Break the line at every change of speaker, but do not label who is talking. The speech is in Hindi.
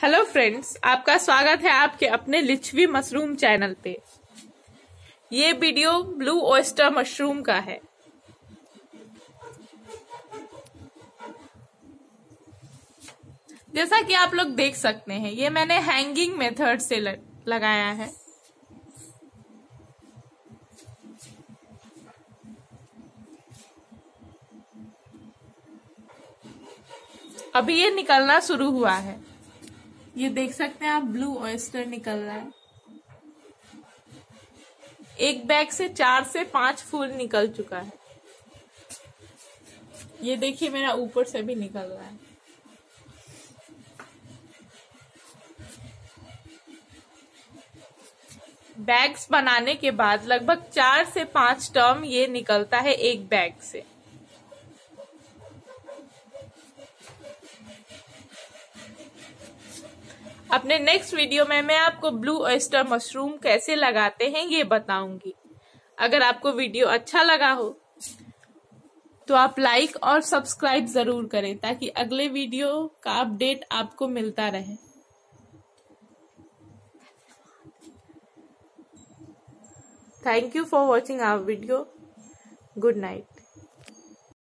हेलो फ्रेंड्स, आपका स्वागत है आपके अपने लिचवी मशरूम चैनल पे। ये वीडियो ब्लू ऑयस्टर मशरूम का है। जैसा कि आप लोग देख सकते हैं, ये मैंने हैंगिंग मेथड से लगाया है। अभी ये निकलना शुरू हुआ है। ये देख सकते हैं आप, ब्लू ऑयस्टर निकल रहा है। एक बैग से 4 से 5 फूल निकल चुका है। ये देखिए, मेरा ऊपर से भी निकल रहा है। बैग्स बनाने के बाद लगभग 4 से 5 टर्म ये निकलता है एक बैग से। अपने नेक्स्ट वीडियो में मैं आपको ब्लू ऑयस्टर मशरूम कैसे लगाते हैं ये बताऊंगी। अगर आपको वीडियो अच्छा लगा हो तो आप लाइक और सब्सक्राइब जरूर करें ताकि अगले वीडियो का अपडेट आपको मिलता रहे। Thank you for watching our video. Good night.